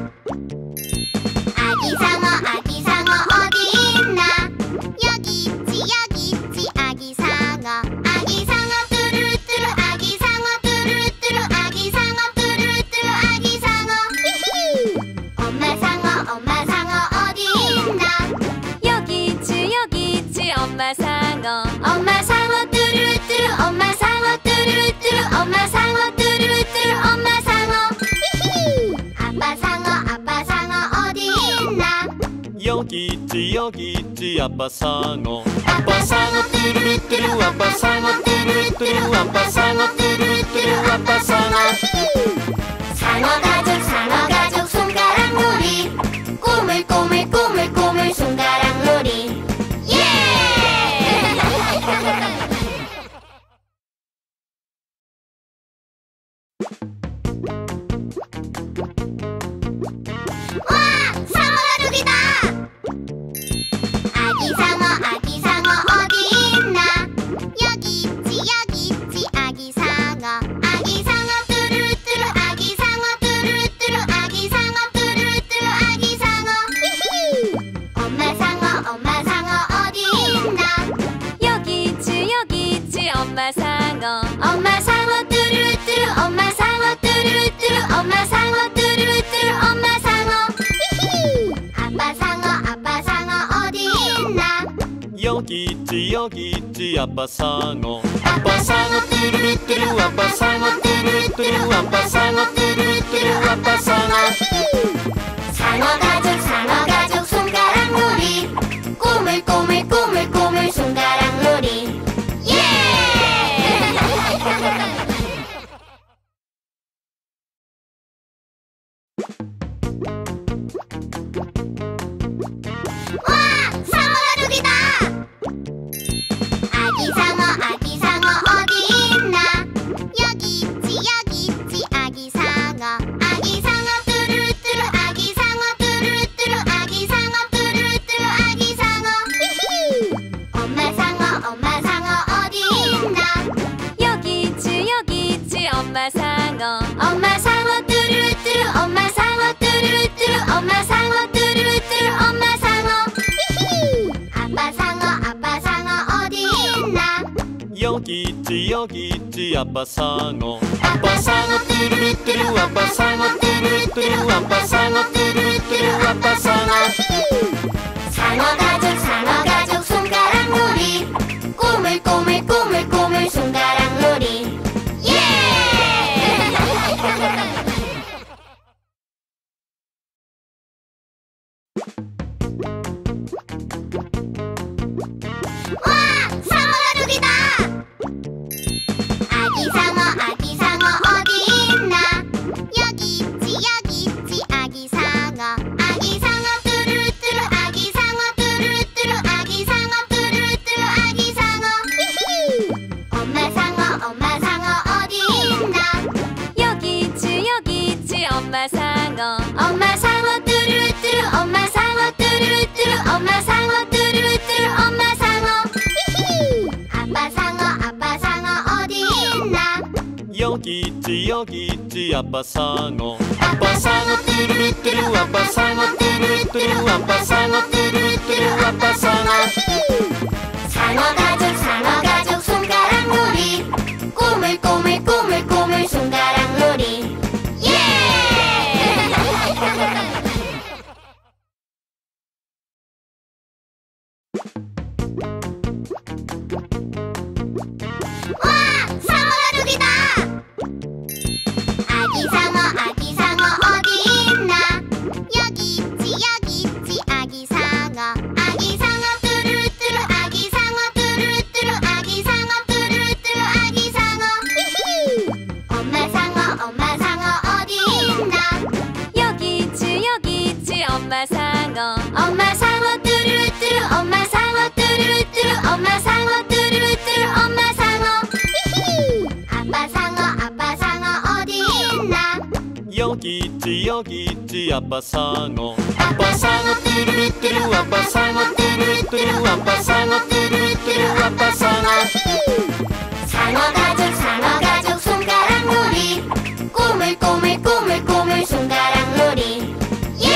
아기 상어 어디 있나 여기 있지 아기 상어 뚜루루뚜루 아기 상어 뚜루루뚜루 아기 상어 뚜루루뚜루 아기 상어 히히 엄마 상어 어디 있나 여기 있지 엄마 상어 엄마 상어 뚜루루뚜루 엄마 상어 뚜루루뚜루 엄마 상어 뚜루루뚜루 엄마 상어 히히 아빠 상어 어디 있나 여기 있지 아빠 상어 뚜루루뚜루 아빠 상어 뚜루루뚜루 아빠 상어 뚜루루뚜루 아빠 상어 상어 가족 손가락 놀이 꼬물꼬물 손가락 놀이 예! 와! 상어 가족이다! 아기 상어 어디 있나 여기 있지 아기 상어 뚜루루뚜루 아기 상어 뚜루루뚜루 아기 상어 뚜루루뚜루 아기 상어 히히 엄마 상어 어디 있나 여기 있지 엄마 상어 엄마 상어 뚜루루뚜루 엄마 상어 뚜루루뚜루 엄마 상어 뚜루루뚜루 엄마 상어 히히 아빠 상어 어디 있나 여기 있지 아빠 상어 뚜루루뚜루 아빠 상어 뚜루루뚜루 아빠 상어 뚜루루뚜루 아빠 상어 상어 가족 손가락 놀이 꼬물꼬물 손가락 놀이 예! 와! 상어 가족이다! 아기 상어 어디 있나 여기 있지 아기 상어 뚜루루뚜루 아기 상어 뚜루루뚜루 아기 상어 뚜루루뚜루 아기 상어 히히 엄마 상어 어디 있나 여기 있지 엄마 상어 엄마 상어 뚜루루뚜루 엄마 상어 뚜루루뚜루 엄마 상어 뚜루루뚜루 엄마 상어 히히 아빠 상어 어디 있나 여기 있지 아빠 상어 뚜루루뚜루 아빠 상어 뚜루루뚜루 아빠 상어 뚜루루뚜루 아빠 상어 상어 가족 손가락 놀이 꼬물꼬물 손가락 놀이 예! 와! 상어 가족이다! 아기 상어 어디 있나 여기 있지 아기 상어 여기 있지 아빠 상어. 아빠 상어 뚜루루뚜루 아빠 상어 뚜루루뚜루 아빠 상어 뚜루루뚜루 아빠 상어. 상어 가족 손가락 놀이. 꼬물꼬물 손가락 놀이. 예! 와! 상어 가족이다! 아기 상어 어디 있나? 여기 있지 아기 상어. 아기 상어 뚜루루뚜루 아기 상어 뚜루루뚜루 아기 상어 뚜루루뚜루 아기 상어. 히히! 엄마 상어 어디 있나? 여기 있지 엄마 상어. 엄마 상어 뚜루루뚜루 엄마 상어 뚜루루뚜루 엄마 상어 뚜루루뚜루 엄마 상어. 히히! 아빠 상어 어디 있나? 여기 있지 아빠 상어. 아빠 상어 뚜루루뚜루 아빠 상어 뚜루루뚜루 아빠 상어 뚜루루뚜루 아빠 상어. 상어 가족 손가락 놀이. 꼬물꼬물 손가락 놀이. 예!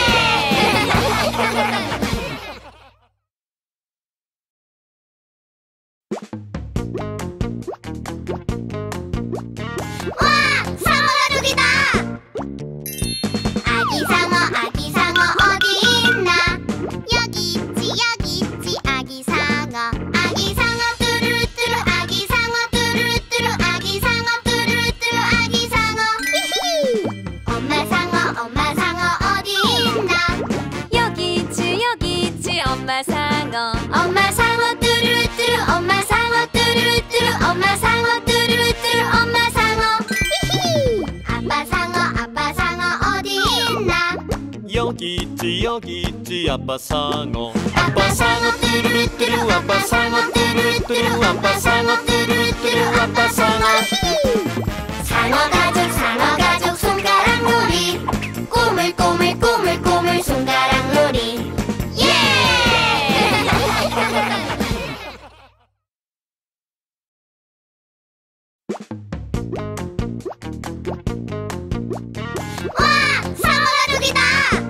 와! 상어 가족이다! 아기 상어 어디 있나? 여기 있지 아기 상어. 아기 상어 뚜루루뚜루 아기 상어 뚜루루뚜루 아기 상어 뚜루루뚜루 아기 상어. 히히! 엄마 상어 어디 있나? 여기 있지 엄마 상어. 엄마 상어 뚜루루뚜루 엄마 상어 뚜루루뚜루 엄마 상어 뚜루루뚜루 엄마 상어. 히히! 아빠 상어 어디 있나? 여기 있지 아빠 상어. 아빠 상어 뚜루루뚜루 아빠 상어 뚜루루뚜루 아빠 상어 뚜루루뚜루 아빠 상어. 상어 가족 손가락 놀이. 꼬물꼬물 손가락 놀이. 예! 와! 상어 가족이다!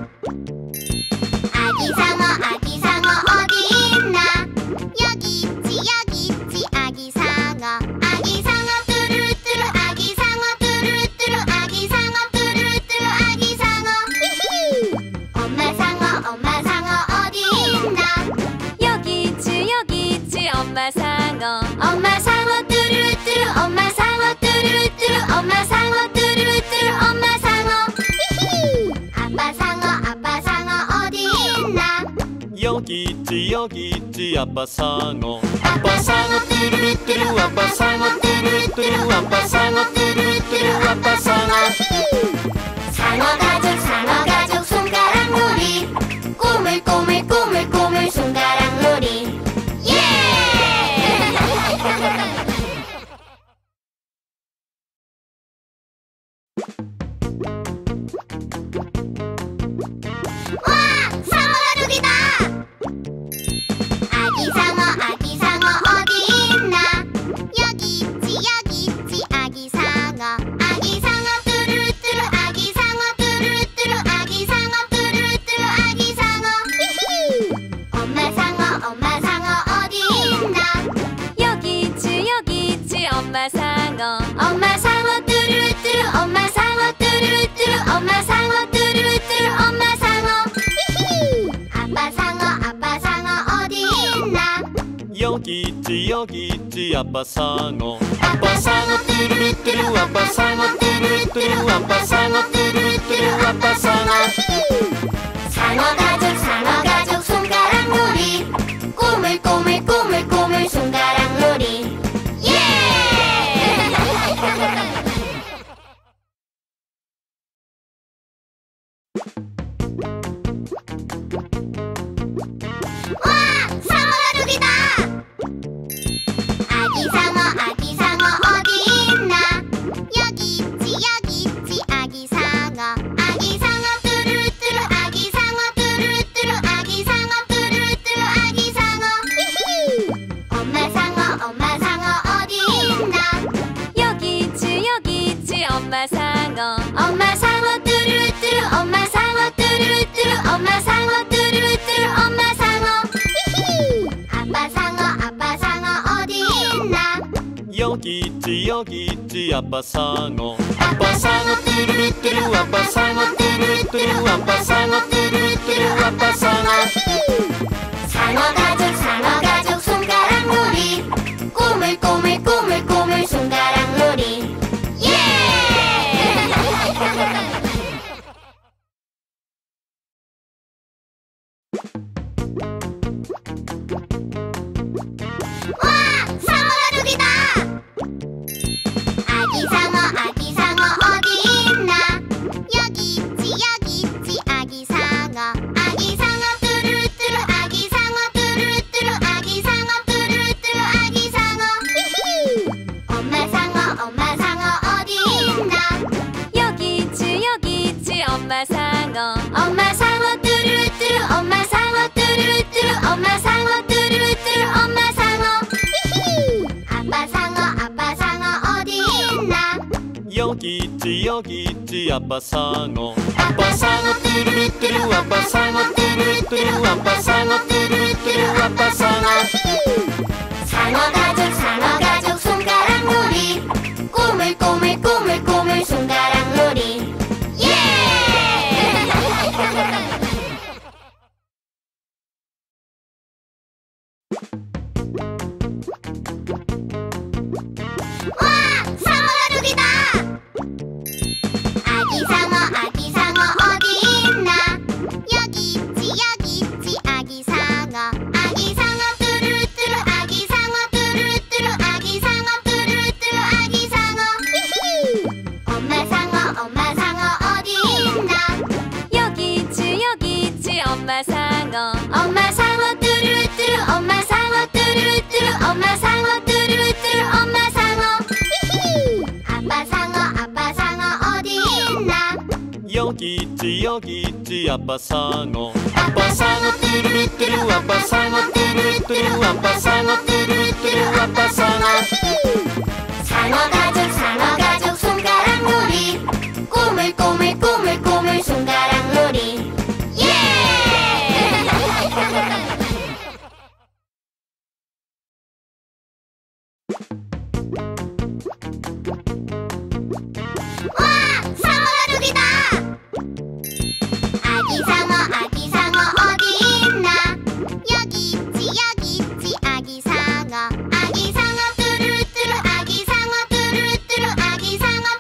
아기 상어 어디 있나? 여기 있지 아기 상어. 아기 상어 뚜루루뚜루 아기 상어 뚜루루뚜루 아기 상어 뚜루루뚜루 아기 상어. 히히! 엄마 상어 어디 있나? 여기 있지 엄마 상어. 엄마 상어 뚜루루뚜루 엄마 상어 뚜루루뚜루 엄마 상어 뚜루루뚜루 엄마 상어. 히히! 아빠 상어 어디 있나? 여기 있지 아빠 상어. 아빠 상어 뚜루루뚜루 아빠 상어 뚜루루뚜루 아빠 상어 뚜루루뚜루 아빠 상어. 상어 가족 손가락 놀이. 꼬물꼬물 손가락 놀이. 예! 와! 상어 가족이다! 아기 상어 어디 있나? 여기 있지 아기 상어. 아기 상어 뚜루루뚜루 아기 상어 뚜루루뚜루 아기 상어 뚜루루뚜루 아기 상어. 히히! 엄마 상어 어디 있나? 여기 있지 엄마 상어. 엄마 상어 뚜루루뚜루 엄마 상어 뚜루루뚜루 엄마 상어 뚜루루뚜루 엄마 상어. 히히! 아빠 상어 어디 있나? 여기 있지 아빠 상어. 아빠 상어 뚜루루뚜루 아빠 상어 뚜루루뚜루 아빠 상어 뚜루루뚜루 아빠 상어. 상어 가족 손가락 놀이. 꼬물꼬물 손가락 놀이. 예! 와! 상어 가족이다! 아기 상어 어디 있나? 여기 있지 아기 상어. 아기 상어 뚜루루뚜루 아기 상어 뚜루루뚜루 아기 상어 뚜루루뚜루 아기 상어. 히히! 엄마 상어 어디 있나? 여기 있지 엄마 상어 뚜루뚜루 엄마 상어 히히 아빠 상어 어디 있나 여기 있지 아빠 상어 뚜루루뚜루 아빠 상어 뚜루루뚜루 아빠 상어 뚜루루뚜루 아빠 상어 상어 가족 손가락 놀이 꼬물꼬물 손가락 놀이 예! 와! 상어 가족이다! 아기 상어 어디 있나? 여기 있지 아기 상어 뚜루루뚜루 아기 상어 뚜루루뚜루 아기 상어 히히 엄마 상어 어디 있나? 여기 있지 엄마 상어 엄마 상어 뚜루루뚜루 엄마 상어 뚜루루뚜루 엄마 상어 뚜루루뚜루 엄마 상어 히히 아빠 상어 어디 있나? 여기 있지 아빠 상어 뚜루루뚜루 아빠 상어 뚜루루뚜루 아빠 상어 뚜루루뚜루 아빠 상어 상어 가족 손가락 놀이 꼬물꼬물 손가락 놀이 예! 와! 상어 가족이다! 아기 상어 어디 있나? 여기 있지 아기 상어 뚜루루뚜루 아기 상어 뚜루루뚜루 아기 상어 히히 엄마 상어 어디 있나? 여기 있지 엄마 상어 엄마 상어 뚜루루뚜루 엄마 상어 뚜루루뚜루 엄마 상어 뚜루루뚜루 엄마 상어 히히 아빠 상어 어디 있나? 여기 있지 아빠 상어 뚜루루뚜루 아빠 상어 뚜루루뚜루 아빠 상어 뚜루루뚜루 아빠 상어 상어 가족 손가락 놀이 꼬물꼬물 손가락 놀이 예! 와! 상어 가족이다! 아기 상어 어디 있나? 여기 있지 아기 상어 뚜루루뚜루 아기 상어 뚜루루뚜루 아기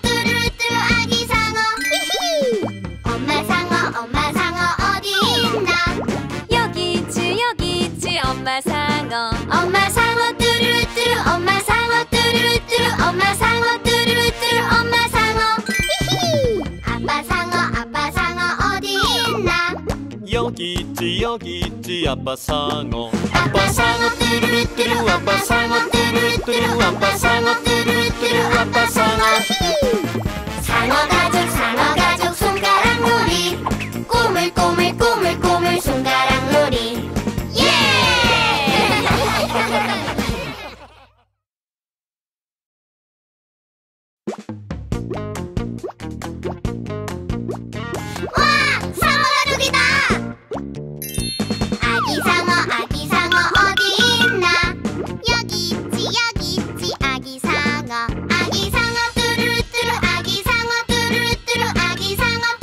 상어 히히 엄마 상어 어디 있나? 여기 있지 엄마 상어 엄마 상어 뚜루루뚜루 엄마 상어 뚜루루뚜루 엄마 상어 뚜루루뚜루 엄마 상어 히히 아빠 상어 어디 있나? 여기 있지 아빠 상어 뚜루루뚜루 아빠 상어 뚜루루뚜루 아빠 상어 뚜루루뚜루 아빠 상어 상어 가족 손가락 놀이 꼬물꼬물 손가락 놀이 예! 와! 상어 가족이다! 아기 상어 어디 있나? 여기 있지 아기 상어 뚜루루뚜루 아기 상어 뚜루루뚜루 아기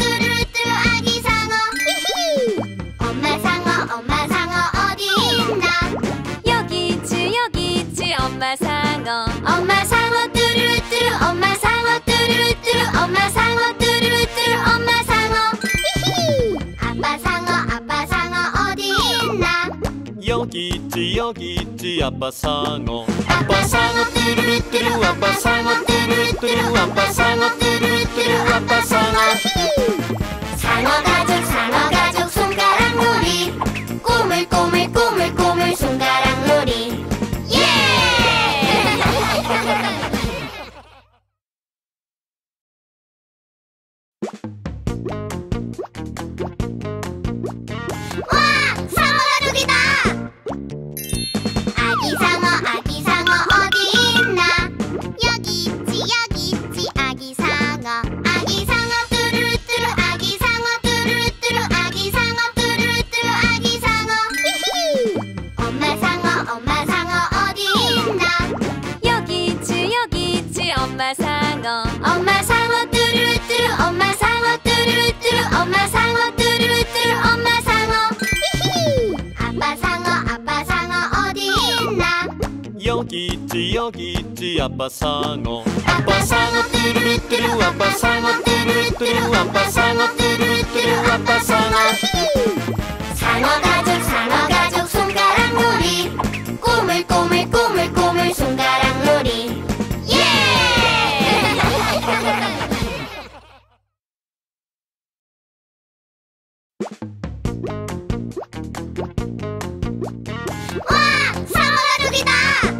상어 히히 엄마 상어 어디 있나? 여기 있지 엄마 상어 엄마 상어 뚜루루뚜루 엄마 상어 뚜루루뚜루 엄마 상어 뚜루루뚜루 엄마 상어 히히 아빠 상어 어디 있나? 여기 있지 아빠 상어 뚜루루뚜루 아빠 상어 뚜루루뚜루 아빠 상어 뚜루루뚜루 아빠 상어 상어 가족 손가락 놀이 꼬물꼬물 손가락 놀이 예! 와! 상어 가족이다! 아기 상어 어디 있나? 여기 있지 아기 상어 뚜루루뚜루 아기 상어 뚜루루뚜루 여기 있지 아빠 상어. 아빠 상어 뚜루루뚜루 아빠 상어 뚜루루뚜루 아빠 상어 뚜루루뚜루 아빠 상어. 상어 가족 손가락 놀이 꼬물꼬물 손가락 놀이. 예! 와! 상어 가족이다!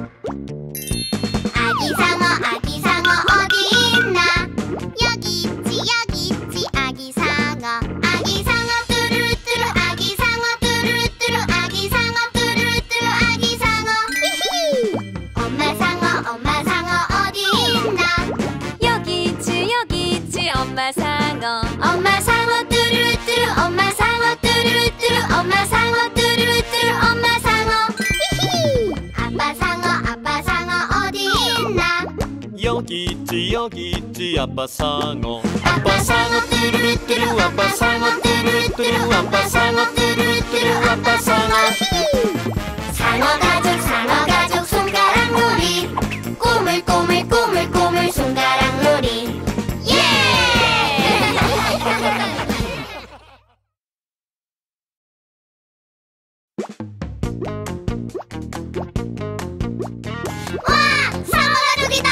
아기 상어 어디 있나? 여기 있지 아기 상어. 아기 상어 뚜루루뚜루 아기 상어 뚜루루뚜루 아기 상어 뚜루루뚜루 아기 상어. 히히! 엄마 상어 어디 있나? 여기 있지 엄마 상어. 엄마 상어 뚜루루뚜루 엄마 상어 뚜루루뚜루 엄마 상어 뚜루루뚜루 엄마 상어. 히히! 아빠 상어 어디 있나? 여기 있지 아빠 상어. 아빠 상어 뚜루루뚜루 아빠 상어 뚜루루뚜루 아빠 상어 뚜루루뚜루 아빠 상어. 상어 가족 손가락 놀이 꼬물꼬물 손가락 놀이. 예! 와! 상어 가족이다!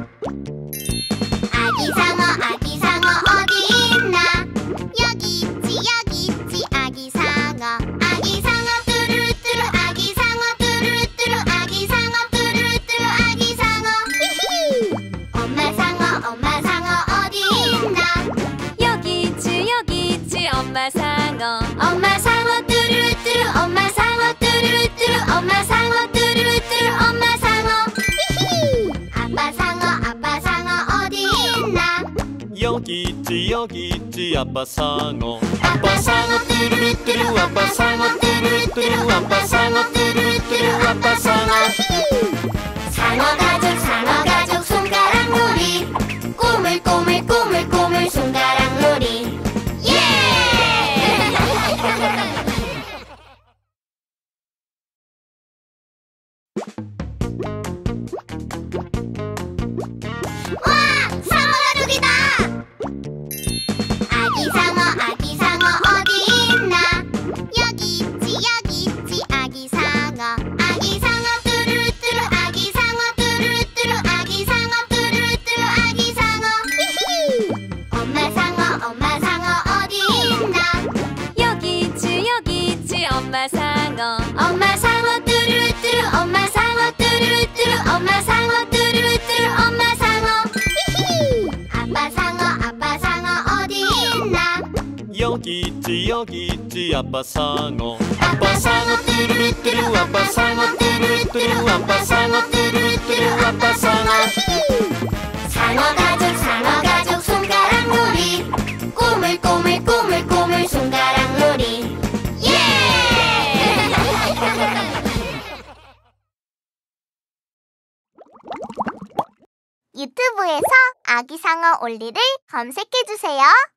아기 상어 어디 있나? 여기 있지 아기 상어. 아기 상어 뚜루루뚜루 아기 상어 뚜루루뚜루 아기 상어 뚜루루뚜루 아기 상어. 히히! 엄마 상어 어디 있나? 여기 있지 엄마 상어. 엄마 상어 뚜루루뚜루 엄마 상어 뚜루루뚜루 엄마 상어 뚜루루뚜루 엄마 상어. 히히! 아빠 상어 어디 있나? 여기 있지 아빠 상어. 아빠 상어 뚜루루뚜루 아빠 상어 뚜루루뚜루 아빠 상어 뚜루루뚜루 아빠 상어. 상어 가족 손가락 놀이 꼬물꼬물 손가락 놀이. 예! 와! 상어 가족이다! 아기 상어 어디 있나? 여기 있지 아기 상어. 아기 상어 뚜루루뚜루 아기 상어 뚜루루뚜루 아기 상어 뚜루루뚜루 아기 상어. 히히! 엄마 상어 어디 있나? 여기 있지 엄마 상어. 엄마 상어 뚜루루뚜루 엄마 상어 뚜루루뚜루 엄마 상어 뚜루루뚜루 엄마 상어. 히히! 아빠 상어 어디 있나? 여기 있지 아빠 상어. 아빠 상어 뚜루루뚜루 아빠 상어 뚜루루뚜루 아빠 상어 뚜루루뚜루 아빠 상어. 상어 가족 손가락 놀이 꼬물꼬물 손가락 놀이. 예! 유튜브에서 아기 상어 올리를 검색해주세요.